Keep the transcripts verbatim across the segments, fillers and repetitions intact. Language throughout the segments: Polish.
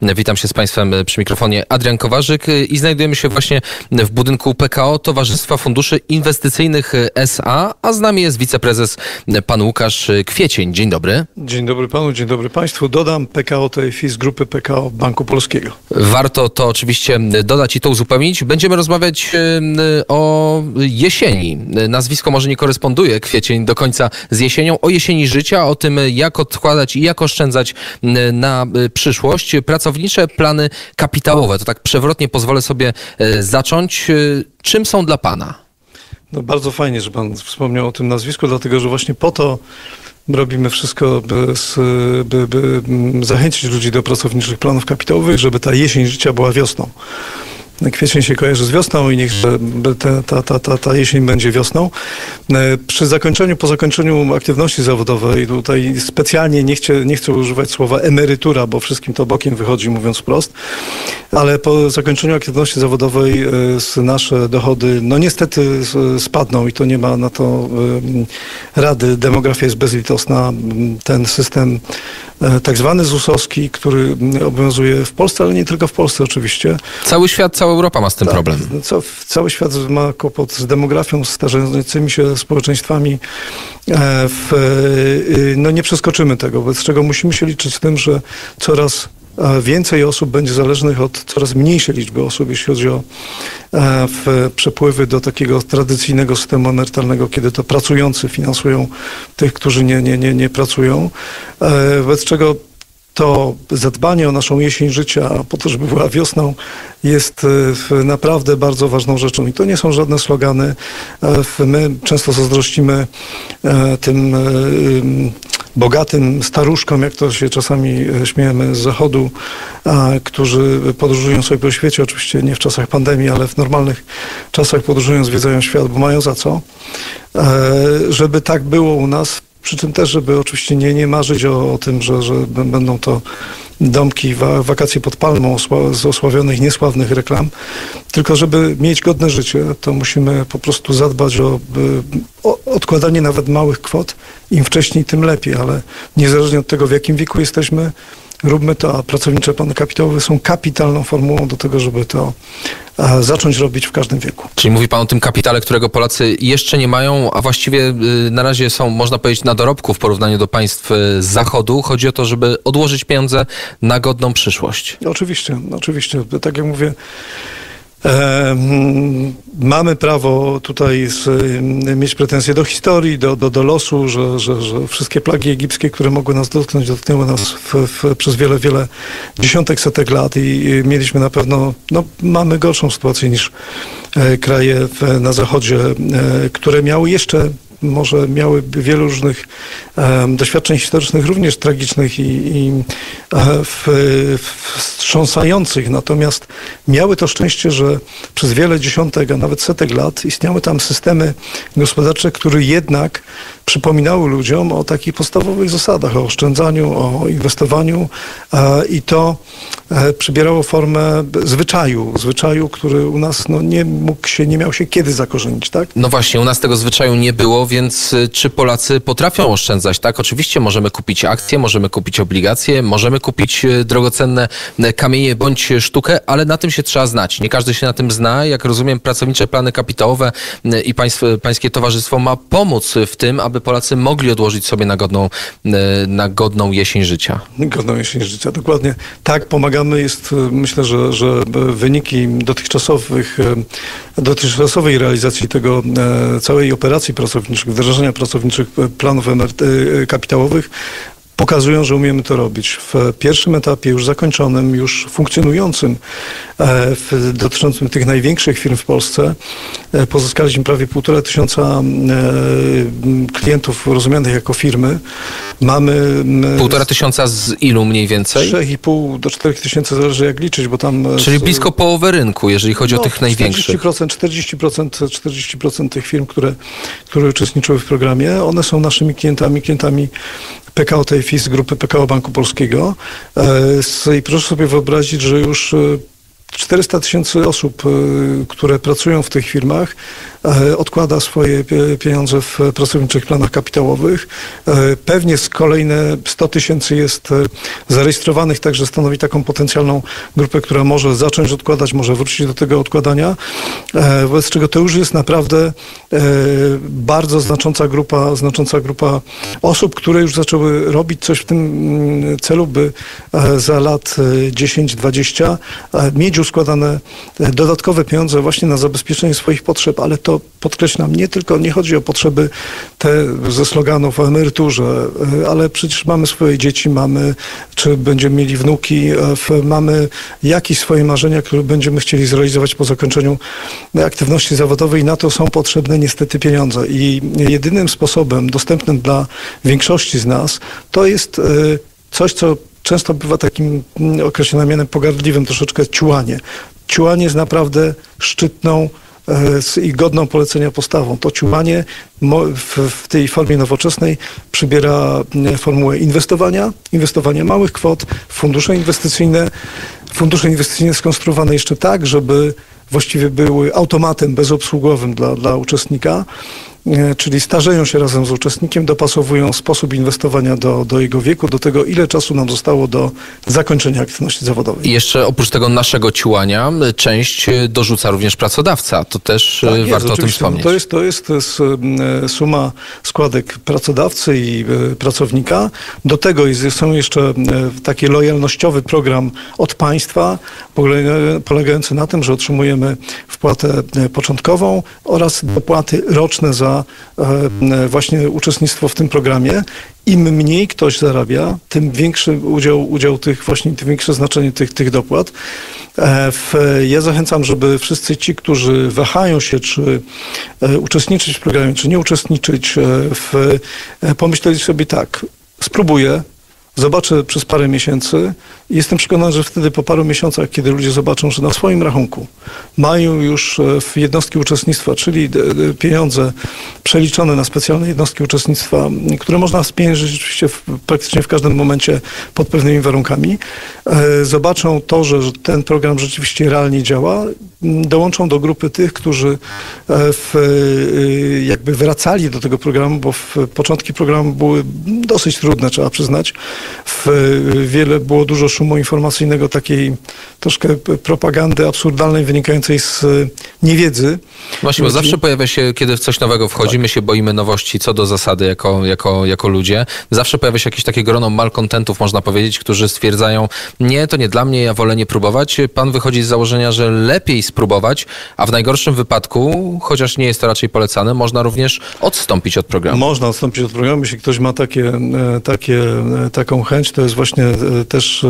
Witam się z Państwem przy mikrofonie Adrian Kowarzyk i znajdujemy się właśnie w budynku P K O Towarzystwa Funduszy Inwestycyjnych S A, a z nami jest wiceprezes pan Łukasz Kwiecień. Dzień dobry. Dzień dobry panu, dzień dobry państwu. Dodam P K O T F I z grupy P K O Banku Polskiego. Warto to oczywiście dodać i to uzupełnić. Będziemy rozmawiać o jesieni. Nazwisko może nie koresponduje, Kwiecień, do końca z jesienią. O jesieni życia, o tym, jak odkładać i jak oszczędzać na przyszłość. Pracownicze plany kapitałowe. To tak przewrotnie pozwolę sobie zacząć. Czym są dla pana? No bardzo fajnie, że pan wspomniał o tym nazwisku, dlatego że właśnie po to robimy wszystko, by, by, by zachęcić ludzi do pracowniczych planów kapitałowych, żeby ta jesień życia była wiosną. Kwiecień się kojarzy z wiosną i niech ta, ta, ta, ta jesień będzie wiosną. Przy zakończeniu, po zakończeniu aktywności zawodowej, tutaj specjalnie nie chcę, nie chcę używać słowa emerytura, bo wszystkim to bokiem wychodzi, mówiąc wprost, ale po zakończeniu aktywności zawodowej nasze dochody, no niestety spadną i to nie ma na to rady. Demografia jest bezlitosna. Ten system tak zwany zusowski, który obowiązuje w Polsce, ale nie tylko w Polsce oczywiście. Cały świat, cała Europa ma z tym tak, problem. Co, cały świat ma kłopot z demografią, z starzejącymi się społeczeństwami. W, no nie przeskoczymy tego, wobec czego musimy się liczyć z tym, że coraz więcej osób będzie zależnych od coraz mniejszej liczby osób, jeśli chodzi o w przepływy do takiego tradycyjnego systemu emerytalnego, kiedy to pracujący finansują tych, którzy nie, nie, nie, nie pracują. Wobec czego to zadbanie o naszą jesień życia, po to, żeby była wiosną, jest naprawdę bardzo ważną rzeczą. I to nie są żadne slogany. My często zazdrościmy tym bogatym staruszkom, jak to się czasami śmiejemy z zachodu, którzy podróżują sobie po świecie, oczywiście nie w czasach pandemii, ale w normalnych czasach podróżują, zwiedzają świat, bo mają za co. Żeby tak było u nas, przy czym też, żeby oczywiście nie, nie marzyć o, o tym, że, że będą to domki, wa, wakacje pod palmą z osławionych, niesławnych reklam, tylko żeby mieć godne życie, to musimy po prostu zadbać o, o odkładanie nawet małych kwot. Im wcześniej, tym lepiej, ale niezależnie od tego, w jakim wieku jesteśmy, róbmy to, a pracownicze plany kapitałowe są kapitalną formułą do tego, żeby to a, zacząć robić w każdym wieku. Czyli mówi pan o tym kapitale, którego Polacy jeszcze nie mają, a właściwie y, na razie są, można powiedzieć, na dorobku w porównaniu do państw z Zachodu. Chodzi o to, żeby odłożyć pieniądze na godną przyszłość. Oczywiście, oczywiście. Tak jak mówię, E, mamy prawo tutaj z, mieć pretensje do historii, do, do, do losu, że, że, że wszystkie plagi egipskie, które mogły nas dotknąć, dotknęły nas w, w, przez wiele, wiele dziesiątek, setek lat i, i mieliśmy na pewno, no mamy gorszą sytuację niż e, kraje w, na zachodzie, e, które miały jeszcze może miały wielu różnych um, doświadczeń historycznych, również tragicznych i, i w, wstrząsających, natomiast miały to szczęście, że przez wiele dziesiątek, a nawet setek lat istniały tam systemy gospodarcze, które jednak przypominały ludziom o takich podstawowych zasadach, o oszczędzaniu, o inwestowaniu e, i to e, przybierało formę zwyczaju, zwyczaju, który u nas no, nie mógł się, nie miał się kiedy zakorzenić, tak? No właśnie, u nas tego zwyczaju nie było, więc czy Polacy potrafią oszczędzać, tak? Oczywiście możemy kupić akcje, możemy kupić obligacje, możemy kupić drogocenne kamienie bądź sztukę, ale na tym się trzeba znać. Nie każdy się na tym zna. Jak rozumiem, pracownicze plany kapitałowe i państw, pańskie towarzystwo ma pomóc w tym, aby Polacy mogli odłożyć sobie na godną, na godną jesień życia. Godną jesień życia, dokładnie. Tak, pomagamy. Jest, myślę, że, że wyniki dotychczasowych, dotychczasowej realizacji tego całej operacji pracowniczych, wdrażania pracowniczych planów kapitałowych pokazują, że umiemy to robić. W pierwszym etapie już zakończonym, już funkcjonującym, w, dotyczącym tych największych firm w Polsce, pozyskaliśmy prawie półtora tysiąca klientów rozumianych jako firmy. Mamy... Półtora tysiąca z ilu mniej więcej? Trzech i pół do czterech tysięcy, zależy jak liczyć, bo tam... Czyli blisko połowę rynku, jeżeli chodzi no, o tych największych. czterdzieści procent, czterdzieści procent, czterdzieści procent tych firm, które, które uczestniczyły w programie, one są naszymi klientami, klientami P K O T F I z grupy P K O Banku Polskiego. I proszę sobie wyobrazić, że już czterysta tysięcy osób, które pracują w tych firmach, odkłada swoje pieniądze w pracowniczych planach kapitałowych. Pewnie z kolejne sto tysięcy jest zarejestrowanych, także stanowi taką potencjalną grupę, która może zacząć odkładać, może wrócić do tego odkładania, wobec czego to już jest naprawdę bardzo znacząca grupa, znacząca grupa osób, które już zaczęły robić coś w tym celu, by za lat dziesięć dwadzieścia mieć składane dodatkowe pieniądze właśnie na zabezpieczenie swoich potrzeb, ale to podkreślam, nie tylko, nie chodzi o potrzeby te ze sloganów o emeryturze, ale przecież mamy swoje dzieci, mamy, czy będziemy mieli wnuki, mamy jakieś swoje marzenia, które będziemy chcieli zrealizować po zakończeniu aktywności zawodowej i na to są potrzebne niestety pieniądze i jedynym sposobem dostępnym dla większości z nas to jest coś, co często bywa takim określonym mianem pogardliwym, troszeczkę ciułanie. Ciułanie jest naprawdę szczytną i godną polecenia postawą. To ciułanie w tej formie nowoczesnej przybiera formułę inwestowania, inwestowania małych kwot, fundusze inwestycyjne, fundusze inwestycyjne skonstruowane jeszcze tak, żeby właściwie były automatem bezobsługowym dla, dla uczestnika, czyli starzeją się razem z uczestnikiem, dopasowują sposób inwestowania do, do jego wieku, do tego, ile czasu nam zostało do zakończenia aktywności zawodowej. I jeszcze oprócz tego naszego ciułania, część dorzuca również pracodawca. To też tak warto jest, o tym wspomnieć. To jest, to jest suma składek pracodawcy i pracownika. Do tego jest, są jeszcze taki lojalnościowy program od państwa, polegający na tym, że otrzymujemy wpłatę początkową oraz dopłaty roczne za właśnie uczestnictwo w tym programie. Im mniej ktoś zarabia, tym większy udział, udział tych właśnie, tym większe znaczenie tych, tych dopłat. Ja zachęcam, żeby wszyscy ci, którzy wahają się, czy uczestniczyć w programie, czy nie uczestniczyć, w, pomyśleli sobie tak, spróbuję, zobaczę przez parę miesięcy i jestem przekonany, że wtedy po paru miesiącach, kiedy ludzie zobaczą, że na swoim rachunku mają już w jednostki uczestnictwa, czyli pieniądze przeliczone na specjalne jednostki uczestnictwa, które można spieniężyć rzeczywiście w, praktycznie w każdym momencie pod pewnymi warunkami, zobaczą to, że ten program rzeczywiście realnie działa, dołączą do grupy tych, którzy w, jakby wracali do tego programu, bo w początki programu były dosyć trudne, trzeba przyznać. W wiele było dużo szumu informacyjnego, takiej troszkę propagandy absurdalnej, wynikającej z niewiedzy. Właśnie, bo zawsze pojawia się, kiedy w coś nowego wchodzimy, tak. się boimy nowości co do zasady jako, jako, jako ludzie. Zawsze pojawia się jakieś takie grono malkontentów, można powiedzieć, którzy stwierdzają, nie, to nie dla mnie, ja wolę nie próbować. Pan wychodzi z założenia, że lepiej spróbować, a w najgorszym wypadku, chociaż nie jest to raczej polecane, można również odstąpić od programu. Można odstąpić od programu, jeśli ktoś ma takie, takie, taką chęć, to jest właśnie też,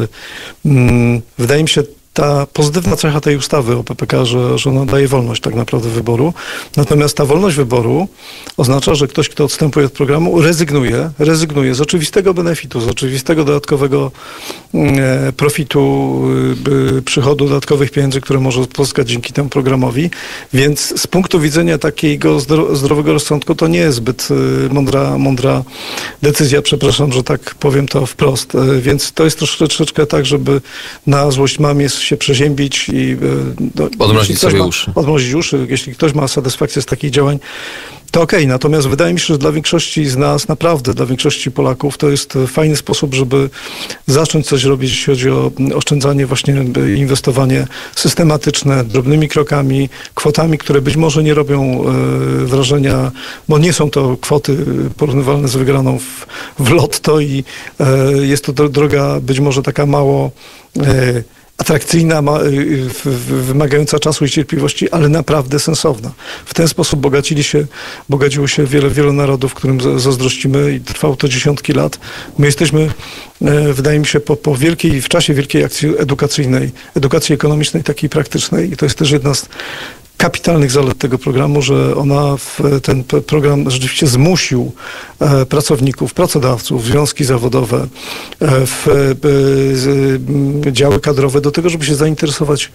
wydaje mi się, ta pozytywna cecha tej ustawy o P P K, że, że ona daje wolność tak naprawdę wyboru. Natomiast ta wolność wyboru oznacza, że ktoś, kto odstępuje od programu, rezygnuje, rezygnuje z oczywistego benefitu, z oczywistego dodatkowego e, profitu, e, przychodu, dodatkowych pieniędzy, które może pozyskać dzięki temu programowi. Więc z punktu widzenia takiego zdro, zdrowego rozsądku to nie jest zbyt e, mądra, mądra decyzja, przepraszam, że tak powiem to wprost. E, więc to jest troszeczkę tak, żeby na złość mamie się przeziębić i no, odmrozić sobie ma, uszy. Odmrozić uszy. Jeśli ktoś ma satysfakcję z takich działań, to okej. Okay. Natomiast wydaje mi się, że dla większości z nas, naprawdę dla większości Polaków, to jest fajny sposób, żeby zacząć coś robić, jeśli chodzi o oszczędzanie, właśnie inwestowanie systematyczne, drobnymi krokami, kwotami, które być może nie robią e, wrażenia, bo nie są to kwoty porównywalne z wygraną w, w lotto i e, jest to droga być może taka mało e, atrakcyjna, wymagająca czasu i cierpliwości, ale naprawdę sensowna. W ten sposób bogacili się, bogaciło się wiele, wiele narodów, którym zazdrościmy i trwało to dziesiątki lat. My jesteśmy, wydaje mi się, po, po wielkiej, w czasie wielkiej akcji edukacyjnej, edukacji ekonomicznej, takiej praktycznej i to jest też jedna z kapitalnych zalet tego programu, że ona, ten program rzeczywiście zmusił pracowników, pracodawców, związki zawodowe, w działy kadrowe do tego, żeby się zainteresować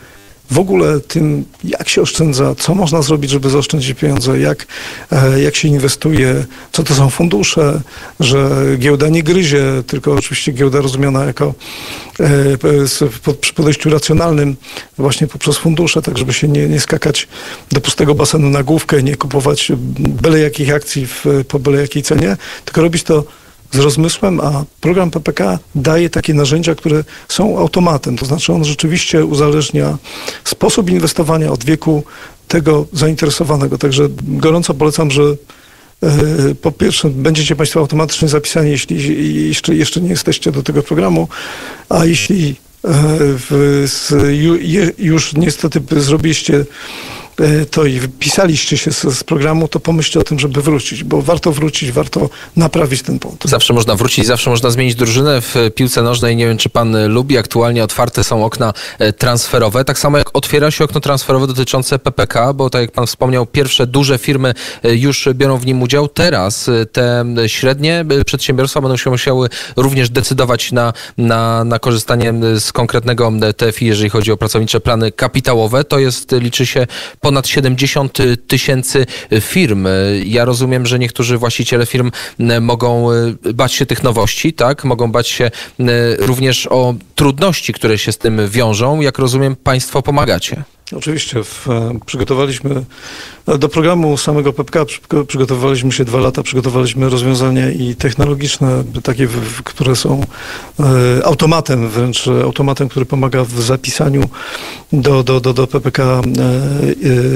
w ogóle tym, jak się oszczędza, co można zrobić, żeby zaoszczędzić pieniądze, jak, jak się inwestuje, co to są fundusze, że giełda nie gryzie, tylko oczywiście giełda rozumiana jako przy podejściu racjonalnym właśnie poprzez fundusze, tak żeby się nie, nie skakać do pustego basenu na główkę, nie kupować byle jakich akcji w, po byle jakiej cenie, tylko robić to z rozmysłem, a program P P K daje takie narzędzia, które są automatem. To znaczy on rzeczywiście uzależnia sposób inwestowania od wieku tego zainteresowanego. Także gorąco polecam, że po pierwsze będziecie Państwo automatycznie zapisani, jeśli jeszcze, jeszcze nie jesteście do tego programu, a jeśli w, już niestety zrobiliście to i wypisaliście się z, z programu, to pomyślcie o tym, żeby wrócić, bo warto wrócić, warto naprawić ten punkt. Zawsze można wrócić, zawsze można zmienić drużynę. W piłce nożnej, nie wiem, czy pan lubi, aktualnie otwarte są okna transferowe, tak samo jak otwiera się okno transferowe dotyczące P P K, bo tak jak pan wspomniał, pierwsze duże firmy już biorą w nim udział. Teraz te średnie przedsiębiorstwa będą się musiały również decydować na, na, na korzystanie z konkretnego T F I, jeżeli chodzi o pracownicze plany kapitałowe. To jest, liczy się ponad siedemdziesiąt tysięcy firm. Ja rozumiem, że niektórzy właściciele firm mogą bać się tych nowości, tak? Mogą bać się również o trudności, które się z tym wiążą. Jak rozumiem, państwo pomagacie. Oczywiście. W, przygotowaliśmy do programu samego P P K, przygotowaliśmy się dwa lata, przygotowaliśmy rozwiązania i technologiczne, takie, w, które są e, automatem, wręcz automatem, który pomaga w zapisaniu do, do, do, do P P K e, e,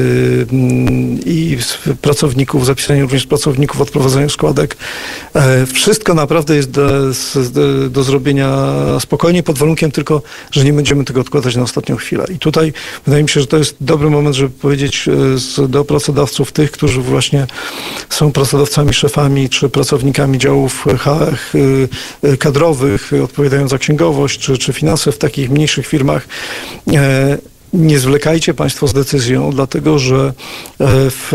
i pracowników, zapisaniu również pracowników, odprowadzaniu składek. E, wszystko naprawdę jest do, do, do zrobienia spokojnie, pod warunkiem tylko, że nie będziemy tego odkładać na ostatnią chwilę. I tutaj wydaje mi się, że to jest dobry moment, żeby powiedzieć do pracodawców, tych, którzy właśnie są pracodawcami, szefami czy pracownikami działów kadrowych, odpowiadają za księgowość czy, czy finanse w takich mniejszych firmach. Nie zwlekajcie Państwo z decyzją, dlatego że w,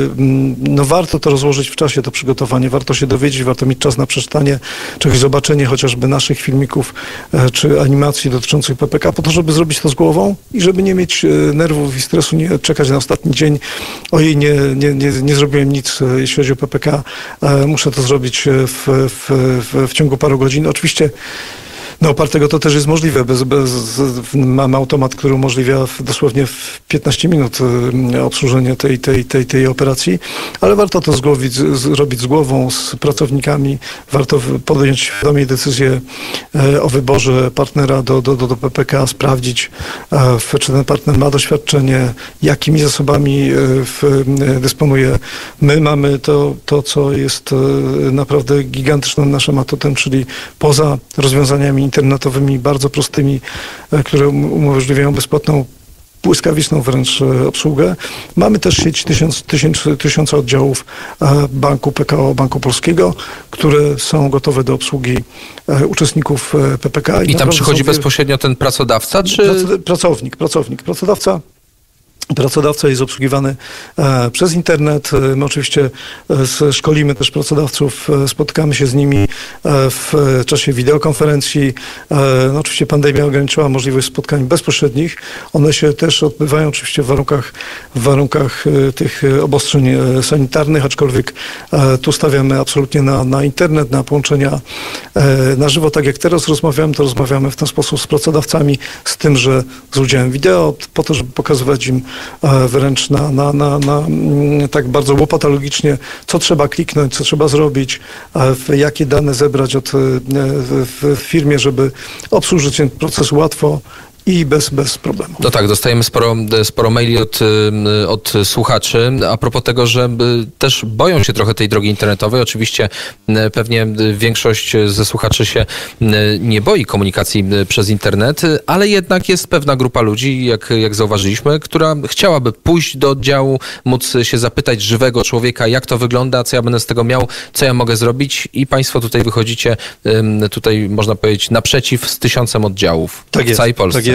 no warto to rozłożyć w czasie, to przygotowanie, warto się dowiedzieć, warto mieć czas na przeczytanie czegoś, zobaczenie chociażby naszych filmików czy animacji dotyczących P P K, po to, żeby zrobić to z głową i żeby nie mieć nerwów i stresu, nie czekać na ostatni dzień. Ojej, nie, nie, nie, nie zrobiłem nic, jeśli chodzi o P P K, muszę to zrobić w, w, w, w ciągu paru godzin. Oczywiście no opartego to też jest możliwe. Bez, bez, mamy automat, który umożliwia w, dosłownie w piętnaście minut obsłużenie tej, tej, tej, tej operacji, ale warto to zgłowić, zrobić z głową, z pracownikami. Warto podjąć świadomie decyzję o wyborze partnera do, do, do, do P P K, sprawdzić, czy ten partner ma doświadczenie, jakimi zasobami w, dysponuje. My mamy to, to, co jest naprawdę gigantycznym naszym atutem, czyli poza rozwiązaniami internetowymi, bardzo prostymi, które umożliwiają bezpłatną, błyskawiczną wręcz obsługę. Mamy też sieć tysiąc, tysiąc, tysiąca oddziałów Banku P K O, Banku Polskiego, które są gotowe do obsługi uczestników P P K. I, I tam przychodzi bezpośrednio ten pracodawca, czy... Pracownik, pracownik, pracodawca. Pracodawca jest obsługiwany e, przez internet. My oczywiście e, szkolimy też pracodawców, e, spotykamy się z nimi e, w czasie wideokonferencji. E, no, oczywiście pandemia ograniczyła możliwość spotkań bezpośrednich. One się też odbywają oczywiście w warunkach, w warunkach e, tych obostrzeń e, sanitarnych, aczkolwiek e, tu stawiamy absolutnie na, na internet, na połączenia e, na żywo. Tak jak teraz rozmawiamy, to rozmawiamy w ten sposób z pracodawcami, z tym, że z udziałem wideo, po to, żeby pokazywać im wręcz na, na, na, na tak bardzo łopatologicznie, co trzeba kliknąć, co trzeba zrobić, jakie dane zebrać od, w, w firmie, żeby obsłużyć ten proces łatwo i bez, bez problemu. No tak, dostajemy sporo, sporo maili od, od słuchaczy. A propos tego, że też boją się trochę tej drogi internetowej. Oczywiście pewnie większość ze słuchaczy się nie boi komunikacji przez internet, ale jednak jest pewna grupa ludzi, jak, jak zauważyliśmy, która chciałaby pójść do oddziału, móc się zapytać żywego człowieka, jak to wygląda, co ja będę z tego miał, co ja mogę zrobić, i państwo tutaj wychodzicie, tutaj można powiedzieć, naprzeciw z tysiącem oddziałów tak w jest, całej Polsce. Tak jest.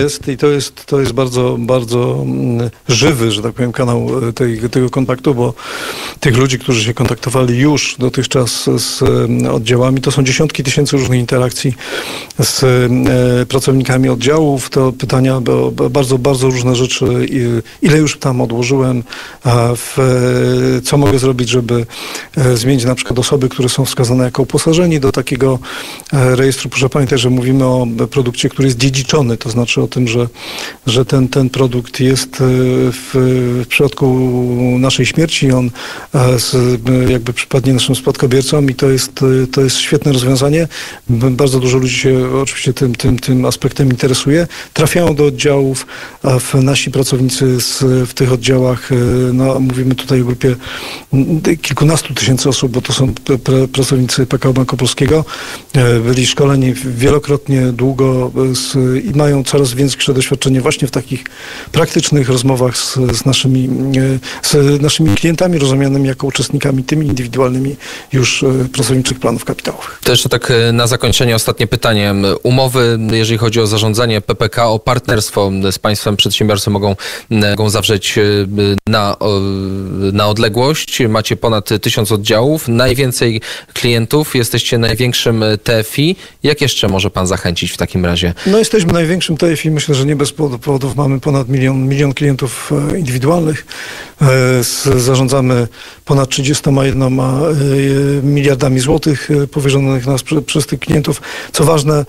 jest i to jest, to jest bardzo, bardzo żywy, że tak powiem, kanał tej, tego kontaktu, bo tych ludzi, którzy się kontaktowali już dotychczas z oddziałami, to są dziesiątki tysięcy różnych interakcji z pracownikami oddziałów, to pytania, bo bardzo, bardzo różne rzeczy, ile już tam odłożyłem, w, co mogę zrobić, żeby zmienić na przykład osoby, które są wskazane jako uposażeni do takiego rejestru. Proszę pamiętać, że mówimy o produkcie, który jest dziedziczony, to znaczy o tym, że, że ten, ten produkt jest w, w przypadku naszej śmierci, on jakby przypadnie naszym spadkobiercom i to jest, to jest świetne rozwiązanie. Bardzo dużo ludzi się oczywiście tym, tym, tym aspektem interesuje. Trafiają do oddziałów, a w nasi pracownicy z, w tych oddziałach, no, mówimy tutaj o grupie kilkunastu tysięcy osób, bo to są pr pracownicy P K O Banku Polskiego, byli szkoleni wielokrotnie, długo z, i mają coraz większe doświadczenie właśnie w takich praktycznych rozmowach z, z, naszymi, z naszymi klientami, rozumianymi jako uczestnikami tymi indywidualnymi już pracowniczych planów kapitałowych. To jeszcze tak na zakończenie ostatnie pytanie. Umowy, jeżeli chodzi o zarządzanie P P K, o partnerstwo z państwem przedsiębiorcy mogą, mogą zawrzeć na, na odległość. Macie ponad tysiąc oddziałów, najwięcej klientów, jesteście największym T F I. Jak jeszcze może pan zachęcić w takim razie? No jesteśmy największym T F I, myślę, że nie bez powodów. Mamy ponad milion, milion klientów indywidualnych. Zarządzamy ponad trzydziestoma jednoma miliardami złotych powierzonych nas przez tych klientów. Co ważne,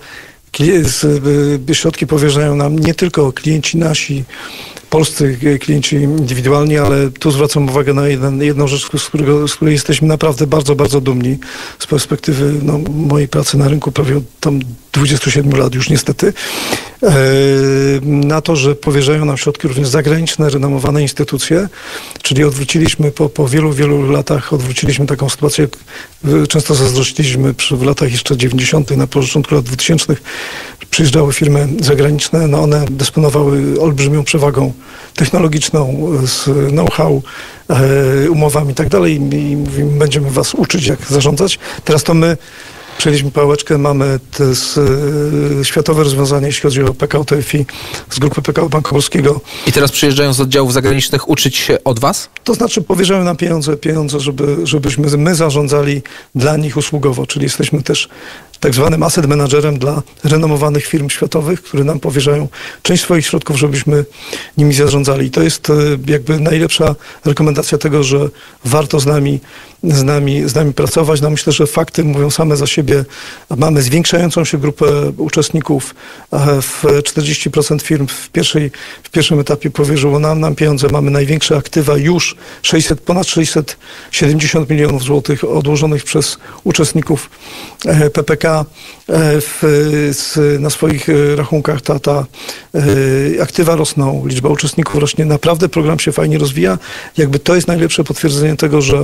środki powierzają nam nie tylko klienci nasi, polscy klienci indywidualni, ale tu zwracam uwagę na jeden, jedną rzecz, z, którego, z której jesteśmy naprawdę bardzo, bardzo dumni z perspektywy no, mojej pracy na rynku prawie od tam dwudziestu siedmiu lat już niestety, e, na to, że powierzają nam środki również zagraniczne, renomowane instytucje, czyli odwróciliśmy po, po wielu, wielu latach, odwróciliśmy taką sytuację, często zazdrościliśmy przy, w latach jeszcze dziewięćdziesiątych, na początku lat dwutysięcznych, przyjeżdżały firmy zagraniczne, no one dysponowały olbrzymią przewagą technologiczną, z know-how, e, umowami i tak dalej i mówimy, będziemy was uczyć, jak zarządzać. Teraz to my przejęliśmy pałeczkę, mamy te z, e, światowe rozwiązanie, jeśli chodzi o P K O T F I z grupy P K O Banku Polskiego. I teraz przyjeżdżają z oddziałów zagranicznych uczyć się od was? To znaczy powierzają nam pieniądze, pieniądze, żeby, żebyśmy my zarządzali dla nich usługowo, czyli jesteśmy też tak zwanym asset managerem dla renomowanych firm światowych, które nam powierzają część swoich środków, żebyśmy nimi zarządzali. I to jest jakby najlepsza rekomendacja tego, że warto z nami, z nami, z nami pracować. No myślę, że fakty mówią same za siebie. Mamy zwiększającą się grupę uczestników. W czterdzieści procent firm w, pierwszej, w pierwszym etapie powierzyło nam, nam pieniądze. Mamy największe aktywa już sześćset, ponad sześćset siedemdziesiąt milionów złotych odłożonych przez uczestników P P K. W, z, na swoich rachunkach ta, ta y, aktywa rosną, liczba uczestników rośnie, naprawdę program się fajnie rozwija. Jakby to jest najlepsze potwierdzenie tego, że,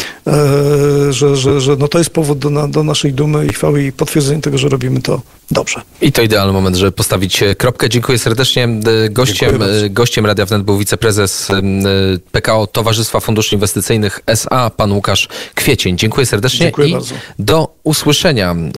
y, że, że, że no to jest powód do, na, do naszej dumy i chwały i potwierdzenie tego, że robimy to dobrze. I to idealny moment, żeby postawić kropkę. Dziękuję serdecznie. Gościem, gościem Radia Wnet był wiceprezes P K O Towarzystwa Funduszy Inwestycyjnych S A, pan Łukasz Kwiecień. Dziękuję serdecznie. Dziękuję i bardzo. Do usłyszenia.